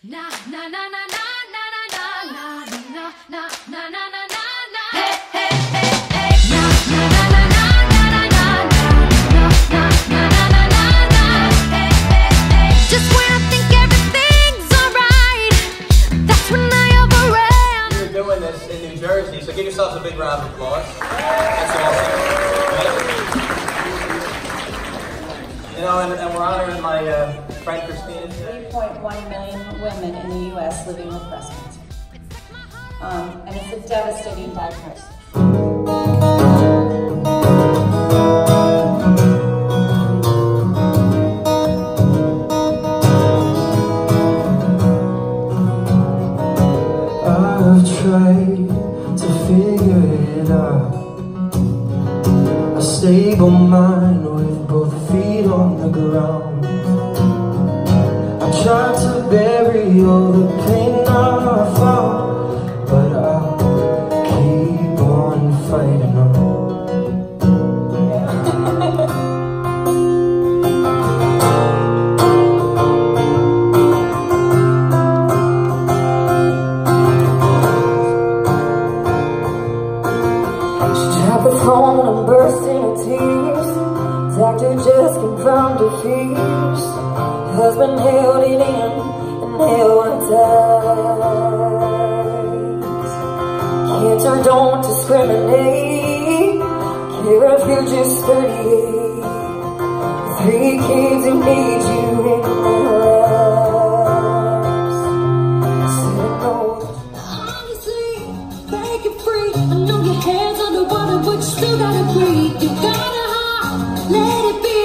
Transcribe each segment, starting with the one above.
Na na na na na na na na na na na na na na. Hey hey hey hey. Na na na na na na na na na na na na na. Hey hey hey. Just when I think everything's alright, that's when I overran. You're doing this in New Jersey, so give yourselves a big round of applause. That's awesome. You know, and we're honoring my friend Christina today. 3.1 million women in the U.S. living with breast cancer. And it's a devastating diagnosis. I've tried to figure it out. A stable mind with both feet on the ground. I tried to bury all the pain I found, but I'll keep on fighting on. She tapped the phone and burst into tears. Doctor just confirmed her fears. Husband held it in and held her tight. Cancer don't discriminate. Careful, just 38. 3 kids who need you in their lives. Said no. Honestly, break it free. I know your hands underwater, but you still gotta breathe. You gotta let it beat.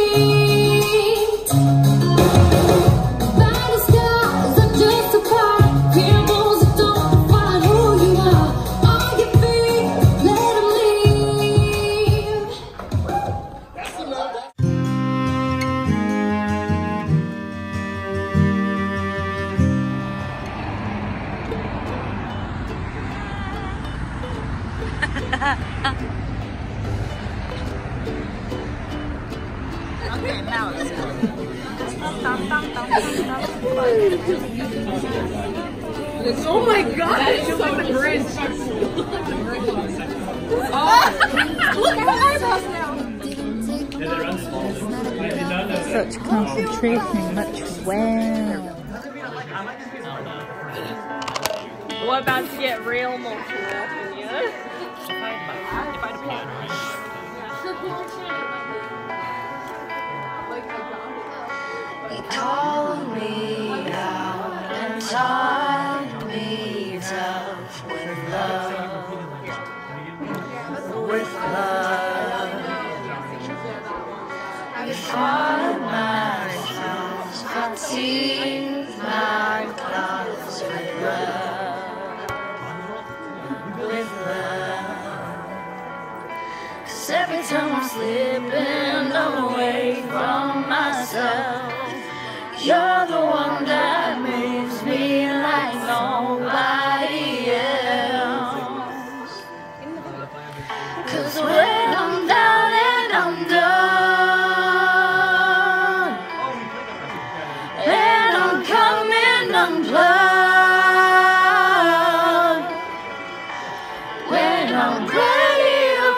Battle scars are just a part. Camels that don't define who you are. On your feet, let them leave. Okay, now let's go. Oh my god, I feel like the Grinch. Look at my eyebrows now. Such concentration, much well. We're about to get real emotional, you know? If I had a piano, right? He called me out and taught me tough with love. With love. I fought myself, fatigued my clouds with love. With love. 'Cause every time I'm slipping away from myself, you're the one that moves me like nobody else. 'Cause when I'm down and I'm done, and I'm coming unplugged, when I'm ready to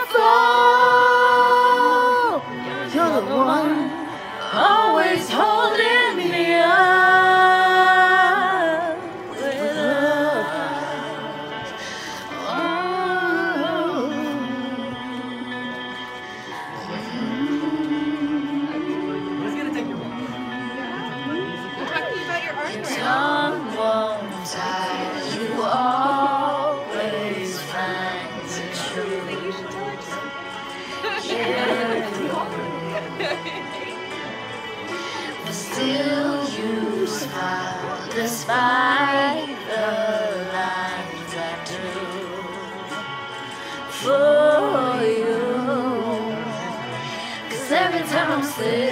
fall, you're the one always holding me up with love. Oh. Tongue won't tie, you always find the truth. Yeah. But still you smile despite the lines I drew for you. 'Cause every time I'm slipping